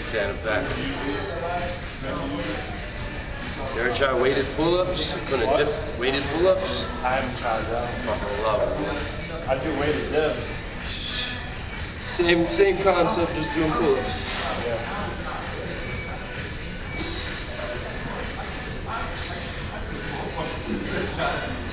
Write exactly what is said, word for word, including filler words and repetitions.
fan of that. You ever try weighted pull-ups? Gonna dip weighted pull-ups? I haven't tried that. Fucking love it. I do weighted dip. Same, same concept, just doing pull-ups. Yeah.